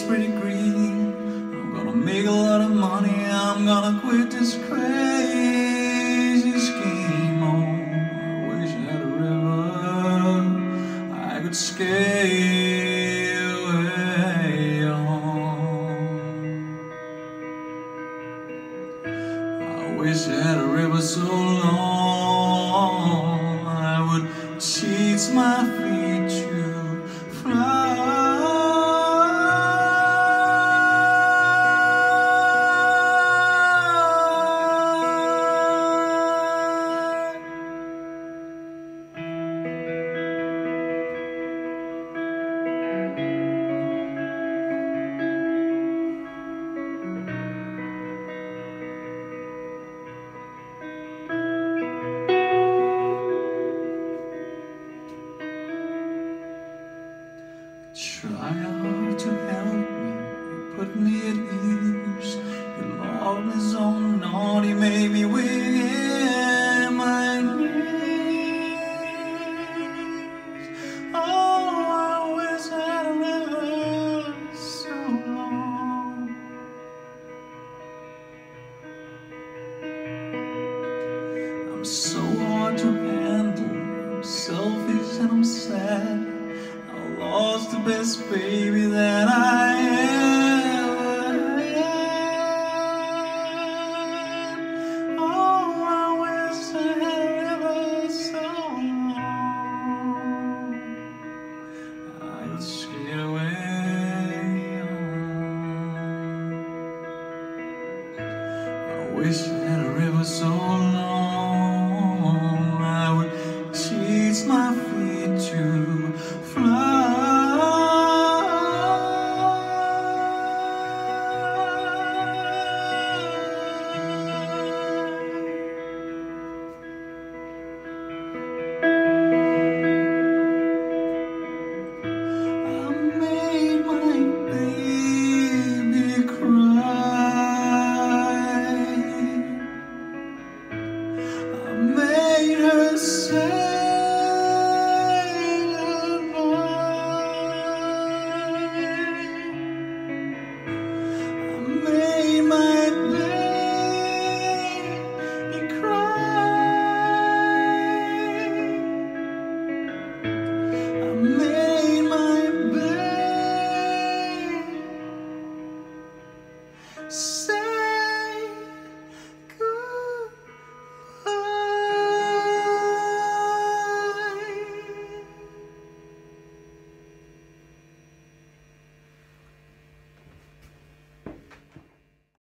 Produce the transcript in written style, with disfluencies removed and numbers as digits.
is pretty green. I'm gonna make a lot of money. I'm gonna quit this crazy scheme. Oh, I wish I had a river I could skate away on. I wish I had a river so long I would teach my feet to fly. Try hard to help me, you put me at ease. You love me so naughty, made me weak in my knees. Oh, I wish I had lived so long. I'm so hard to handle, I'm selfish and I'm sad. I lost the best baby that I ever had. Oh, I wish I had lived so long I could skate away on. I wish